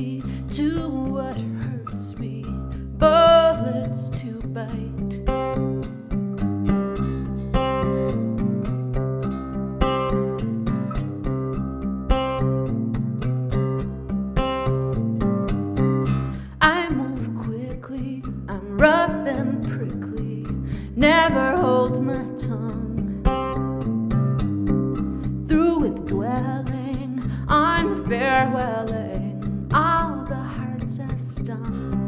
me to what hurts me, bullets to bite. I move quickly, I'm rough and prickly, never hold my tongue. Through with dwelling on farewelling all the hearts I've stung.